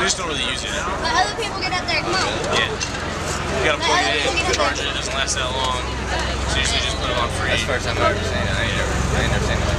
We just don't really use it. But other people get out there, come on. Yeah. You gotta plug it in, charge it, it doesn't last that long. So usually just put it on free. That's the first time I've ever seen it. I ain't never seen it.